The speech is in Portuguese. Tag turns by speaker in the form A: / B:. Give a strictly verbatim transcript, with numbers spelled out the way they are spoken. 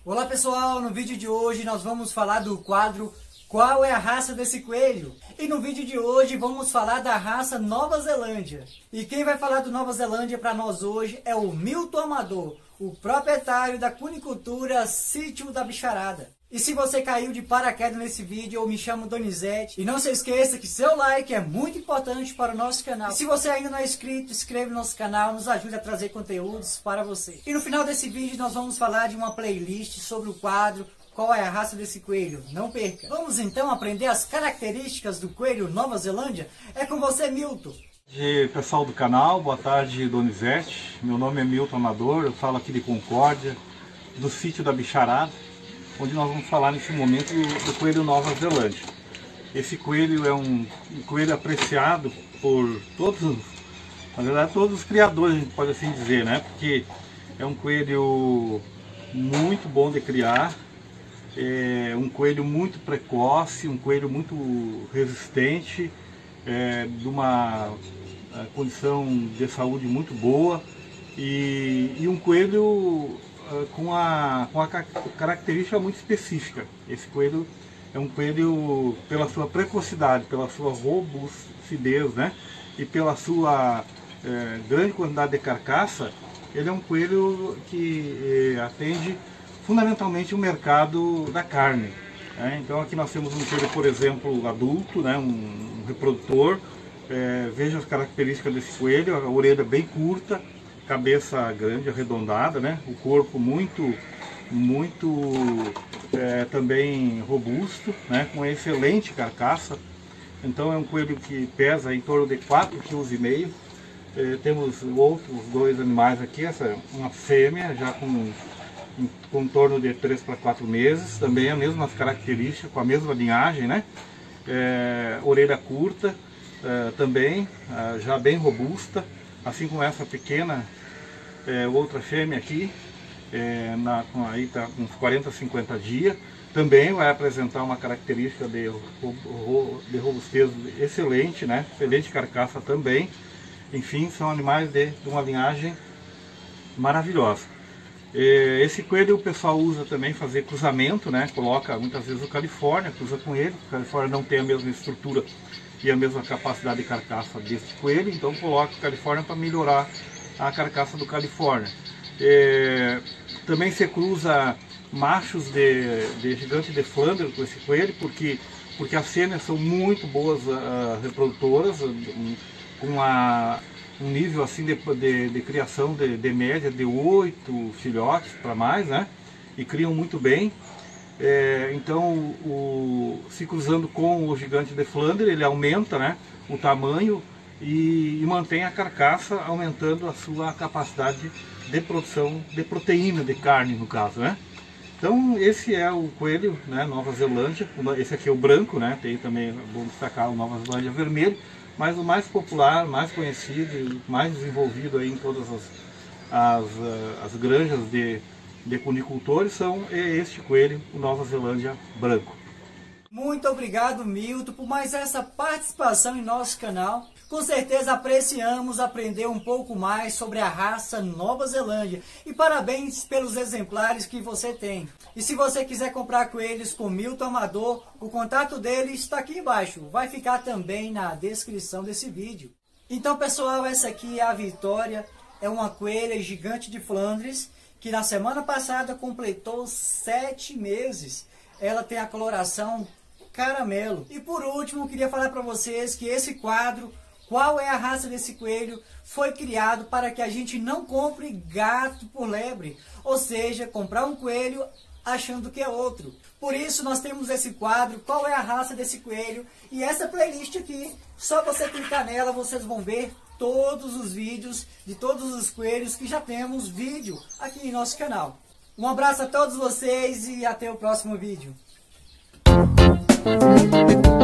A: Olá pessoal, no vídeo de hoje nós vamos falar do quadro Qual é a raça desse coelho? E no vídeo de hoje vamos falar da raça Nova Zelândia. E quem vai falar do Nova Zelândia para nós hoje é o Milton Amador, o proprietário da cunicultura Sítio da Bicharada. E se você caiu de paraquedas nesse vídeo, eu me chamo Donizete. E não se esqueça que seu like é muito importante para o nosso canal. E se você ainda não é inscrito, inscreve no nosso canal, nos ajude a trazer conteúdos para você. E no final desse vídeo nós vamos falar de uma playlist sobre o quadro Qual é a raça desse coelho? Não perca! Vamos então aprender as características do coelho Nova Zelândia? É com você, Milton!
B: Boa tarde, pessoal do canal, boa tarde, Donizete. Meu nome é Milton Amador, eu falo aqui de Concórdia, do Sítio da Bicharada, onde nós vamos falar nesse momento do, do coelho Nova Zelândia. Esse coelho é um, um coelho apreciado por todos, na verdade todos os criadores, a gente pode assim dizer, né? Porque é um coelho muito bom de criar, é um coelho muito precoce, um coelho muito resistente, é, de uma a, condição de saúde muito boa e, e um coelho com a, com a característica muito específica. Esse coelho é um coelho, pela sua precocidade, pela sua robustez, né? E pela sua é, grande quantidade de carcaça, ele é um coelho que é, atende fundamentalmente o mercado da carne. Né? Então aqui nós temos um coelho, por exemplo, adulto, né? um, um reprodutor. É, veja as características desse coelho: a orelha bem curta, cabeça grande, arredondada, né? O corpo muito, muito é, também robusto, né? Com excelente carcaça. Então é um coelho que pesa em torno de quatro vírgula cinco quilos. É, temos outros dois animais aqui, essa uma fêmea já com em, com em torno de três para quatro meses, também as mesmas características, com a mesma linhagem, né? É, orelha curta, é, também é, já bem robusta. Assim como essa pequena, é, outra fêmea aqui, é, na, com, aí está com uns quarenta, cinquenta dias, também vai apresentar uma característica de, de robustez excelente, né? Excelente carcaça também. Enfim, são animais de, de uma linhagem maravilhosa. É, esse coelho o pessoal usa também fazer cruzamento, né? Coloca muitas vezes o Califórnia, cruza com ele. O Califórnia não tem a mesma estrutura e a mesma capacidade de carcaça deste coelho, então coloca o Califórnia para melhorar a carcaça do Califórnia. É, também se cruza machos de, de gigante de Flandre com esse coelho, porque, porque as fêmeas são muito boas uh, reprodutoras, um, com a, um nível assim de, de, de criação de, de média de oito filhotes para mais, né? E criam muito bem. É, então, o, se cruzando com o gigante de Flandre, ele aumenta, né, o tamanho e, e mantém a carcaça, aumentando a sua capacidade de produção de proteína, de carne no caso, né? Então, esse é o coelho, né, Nova Zelândia. Esse aqui é o branco, né? Tem também, vou destacar o Nova Zelândia vermelho, mas o mais popular, mais conhecido e mais desenvolvido aí em todas as, as, as granjas de de cunicultores são este coelho, o Nova Zelândia branco.
A: Muito obrigado, Milton, por mais essa participação em nosso canal. Com certeza apreciamos aprender um pouco mais sobre a raça Nova Zelândia. E parabéns pelos exemplares que você tem. E se você quiser comprar coelhos com Milton Amador, o contato dele está aqui embaixo. Vai ficar também na descrição desse vídeo. Então, pessoal, essa aqui é a Vitória. É uma coelha gigante de Flandres, que na semana passada completou sete meses. Ela tem a coloração caramelo. E por último, queria falar para vocês que esse quadro, Qual é a raça desse coelho, foi criado para que a gente não compre gato por lebre. Ou seja, comprar um coelho achando que é outro. Por isso nós temos esse quadro, Qual é a raça desse coelho? E essa playlist aqui, só você clicar nela, vocês vão ver todos os vídeos de todos os coelhos que já temos vídeo aqui em nosso canal. Um abraço a todos vocês e até o próximo vídeo.